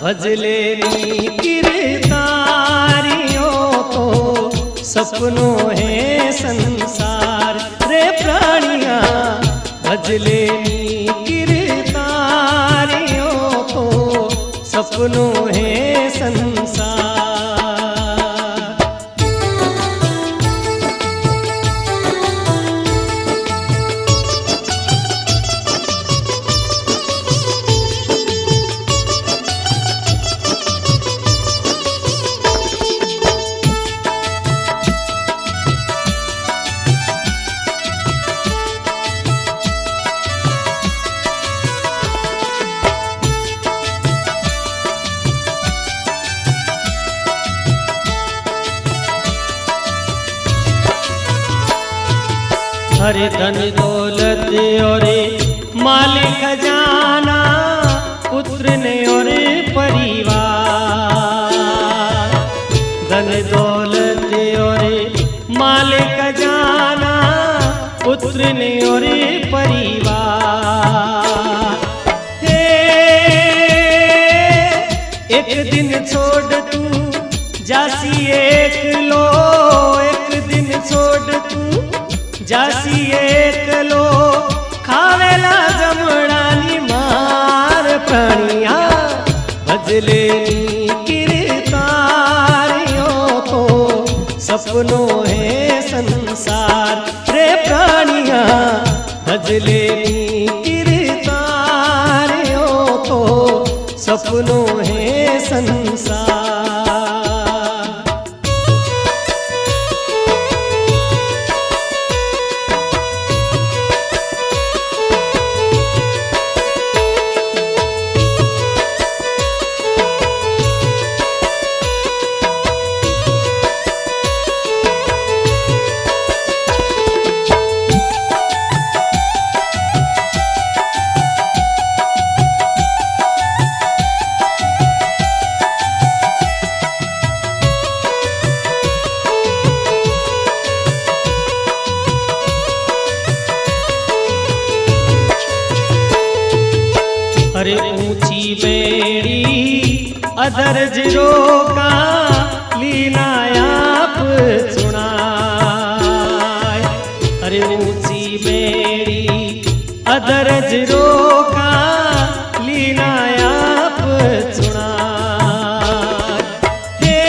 भजलेनी कीर्तारियों तो सपनों है संसार रे प्राणिया। भजलेनी कीर्तारियों तो सपनों है संसार। हरे धन दौलत और मालिक खजाना पुत्र ने और परिवार। धन दौलत और मालिक खजाना पुत्र ने और परिवार। हे एक दिन छोड़ तू जासी एक लो, एक दिन छोड़ तू जासी एकलो खावेला जमड़ानी मार प्राणिया। भजलेनी कीर्तारियों तो सपनों है संसार रे प्राणिया। भजलेनी कीर्तारियों तो सपनों है संसार। अरे ऊंची बेड़ी अदरज रोका लीना आप सुनाए। अरे ऊंची बेड़ी अदरज रोका लीना आप सुनाए। हे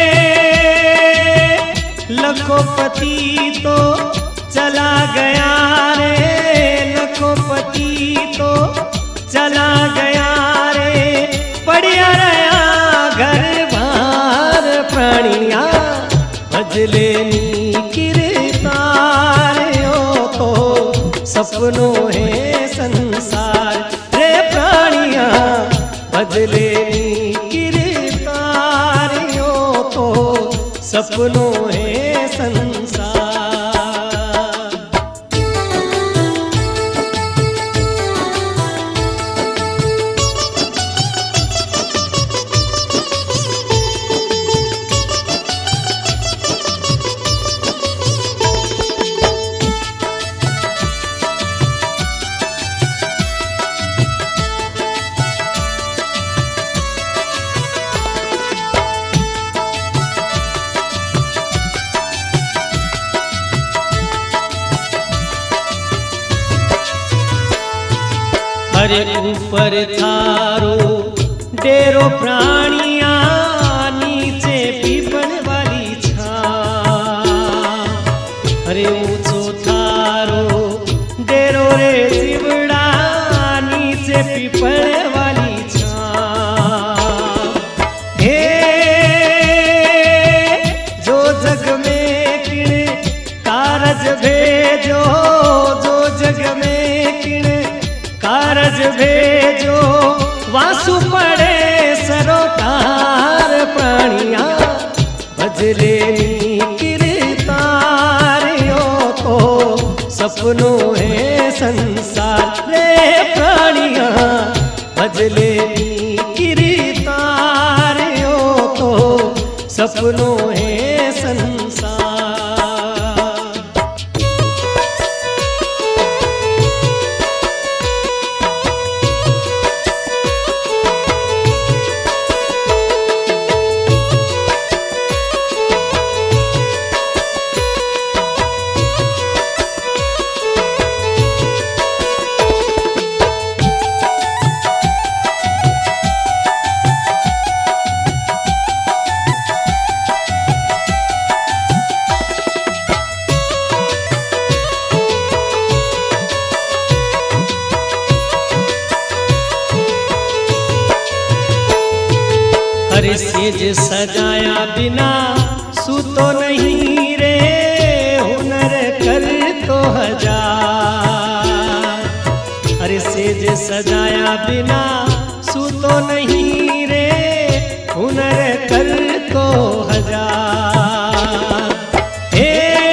लखोपति तो चला गया रे, लखोपति तो चला गया रे, पड़िया रहा घर बार प्राणिया। भजलेनी कीर्तारियों तो सपनों है संसार रे प्राणिया। भजलेनी कीर्तारियों तो सपनों है संसार। हरे ऊपर थारो डेरो प्राणिया, नीचे पीपल वाली छां। हरे ऊंचो थारो डेरो रे शिवड़ा, नीचे पीपल वाली छां। हे जो जग में किण कारज भेजो, जो जग में किण कारज भेजो, वासु पड़े सरोकार प्राणिया। भजलेनी कीर्तारियों तो सपनों है संसार रे प्राणिया। भजलेनी कीर्तारियों तो सपनों है संसार। अरे सेज सजाया बिना सूतो नहीं रे, हुनर कर तो हजार। अरे सेज सजाया बिना सूतो नहीं रे, हुनर कर तो हजार। हे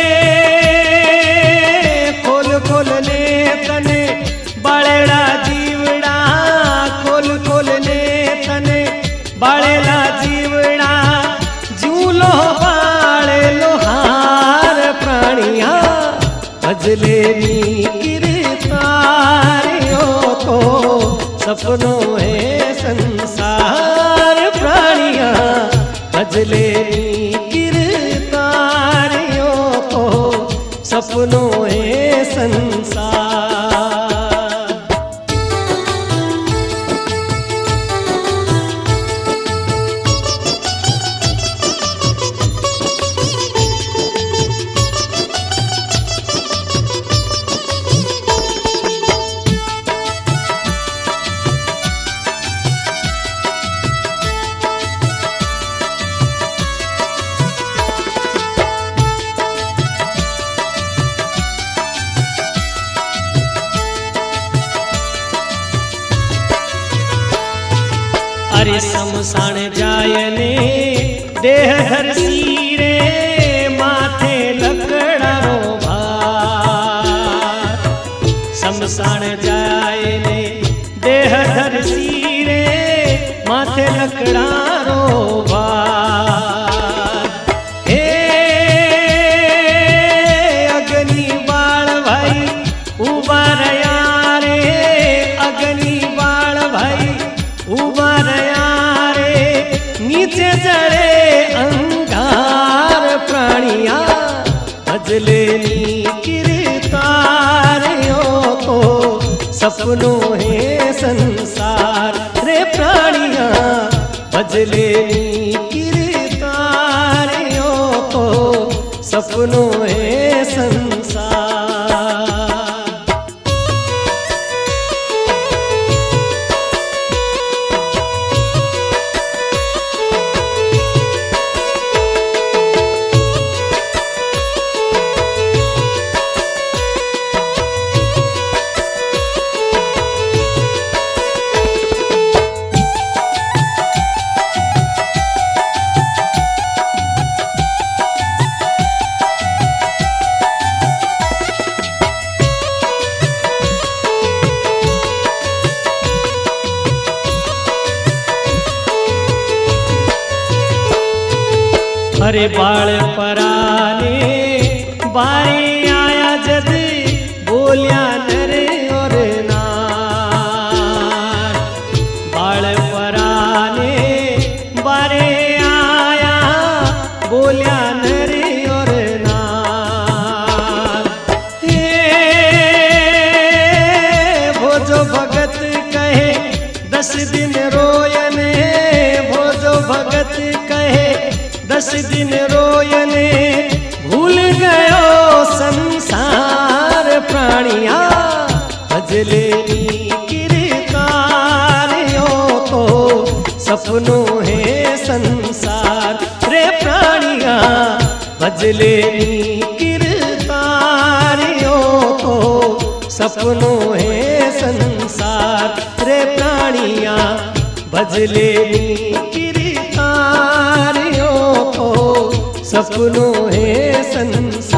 खोल खोल ने तने बाळेड़ा जीवड़ा, खोल खोल ने तने बाळेला जीवड़ा, जूलो बाळे लोहार प्राणिया भजले नी कीर्तारियो तो सपनों है संसार प्राणिया भजले नी कीर्तारियो तो सपनों है संसार। अरे शमशान जायने देह धरसी रे, माथे लकड़ारो भार। शमशान जायने देह धरसी रे, माथे लकड़ारो भार। हे अग्नि बाळ भाई उबा रया रे, अग्नि बाळ भाई उबा रया रे, नीचे जड़े अंगार प्राणिया भजले नी कीर्तारियो तो सपनों है संसार रे प्राणिया भजले नी कीर्तारियो तो सपनों है संसार। अरे बाळ पराने बारे आया जद, बोलिया नर और नार। बाळ पराने बारे आया, बोलिया नर और नार। हे भोजो भगत कहे 10 दिन रोयने, भोजो भगत कहे 10 दिन रोयने, भूल गयो संसार प्राणिया भजले नी कीर्तारियो तो सपनों है संसार रे प्राणिया भजले नी कीर्तारियो तो सपनों है संसार रे प्राणिया भजले नी कीर्तारियो तो सपनों है संसार।